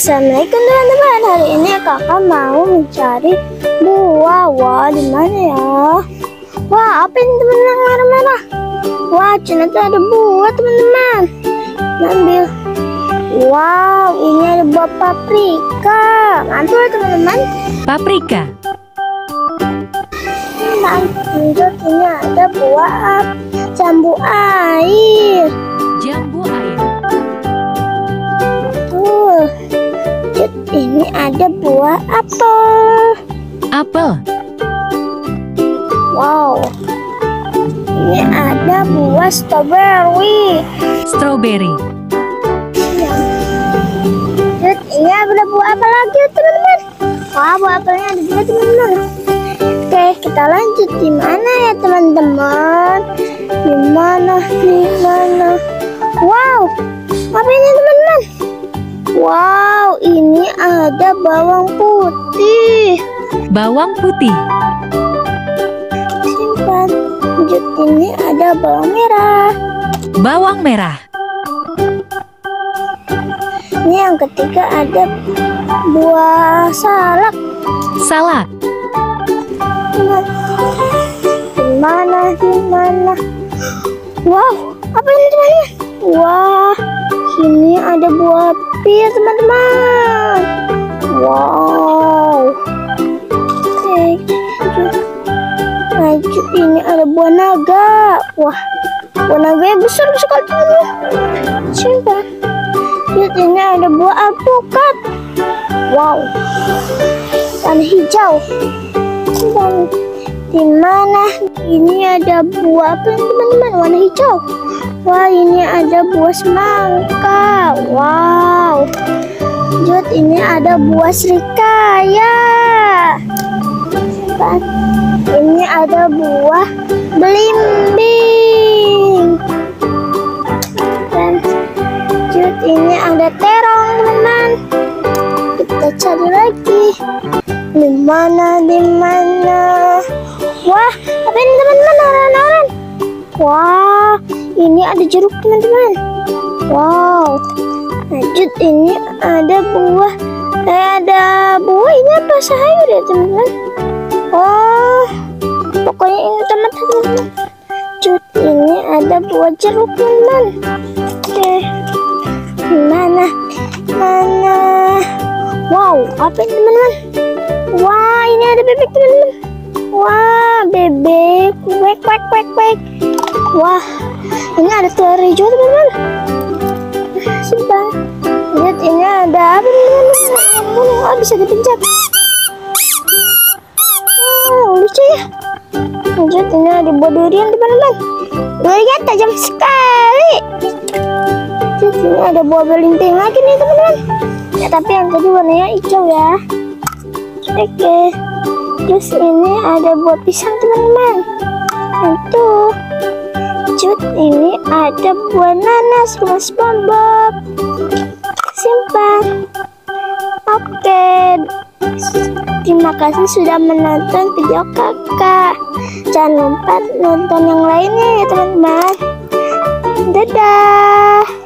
Assalamualaikum teman-teman. Hari ini kakak mau mencari buah. Wah, di mana ya? Wah, apa ini teman-teman merah-merah? Wah, ternyata ada buah teman-teman. Ambil. Wow, ini ada buah paprika. Mantul teman-teman. Paprika. Lanjut, ini ada buah jambu air. Jambu air. Ini ada buah apel. Apel. Wow. Ini ada buah strawberry. Strawberry. Terus ini ada buah apa lagi teman-teman? Wah, buah apelnya ada juga teman-teman. Oke, kita lanjut. Di mana ya teman-teman? Di mana? Wow, apa ini teman-teman? Wow, ini ada bawang putih. Bawang putih. Simpan. Lanjut, ini ada bawang merah. Bawang merah. Ini yang ketiga ada buah salak. Salak. Di mana? Wow, apa ini teman-teman? Wah, ini ada buah pir teman-teman. Wow. Oke, lanjut ini ada buah naga. Wah, buah naganya besar sekali teman-teman. Simpan. Lihat, ini ada buah alpukat. Wow, warna hijau. Simpan. Di mana? Ini ada buah apa teman-teman? Warna hijau. Wah, ini ada buah semangka. Wow. Lanjut, ini ada buah serikaya. Ini ada buah belimbing. Lanjut, ini ada terong teman-teman. Kita cari lagi. Di mana? Wah, apa ini teman-teman? Oren-oren. Wah, ini ada jeruk teman-teman. Wow. Lanjut, ini ada buah. Ini apa sayur ya teman-teman? Oh, pokoknya ini teman-teman. Lanjut, ini ada buah jeruk teman-teman. Oke, mana? Wow, apa ini teman-teman? Wah, ini ada bebek teman-teman. Wah, bebek. Wek. Wah, ini ada telur hijau teman-teman. Simpan. Lihat, ini ada apa teman-teman? Oh, bisa dipencet. Oh, lucu ya. Lanjut, ini ada buah durian teman-teman. Durian tajam sekali. Lanjut, ini ada buah belinting lagi nih teman-teman. Ya, tapi yang tadi warnanya hijau ya. Oke. Terus ini ada buah pisang teman-teman. Itu. Lanjut, ini ada buah nanas rumah SpongeBob. Simpan. Oke. Terima kasih sudah menonton video kakak. Jangan lupa nonton yang lainnya ya teman-teman. Dadah.